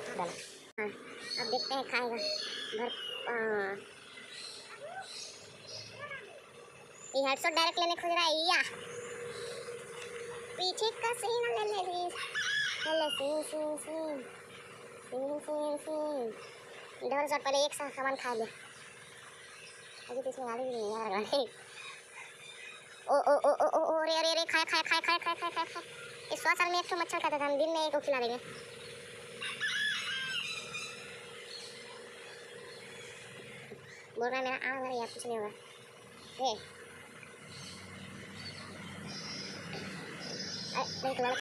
डाला। हाँ, अब देखते हैं खाएगा भर। ये हेडशॉट डायरेक्ट लेने खोज रहा है या पीछे का सीन ले ले ले scene scene scene scene scene scene double shot. पहले एक साथ सामान खा ले। अभी तो इसमें गाड़ी भी नहीं आ रहा। ओ ओ ओ ओ ओ रे रे रे खाए खाए खाए खाए खाए खाए खाए। इस 100 साल में एक तो मच्छर खाता था, हम दिन में एक को खिला देंगे। बोल रहा है मेरा आम है या कुछ नहीं होगा। ए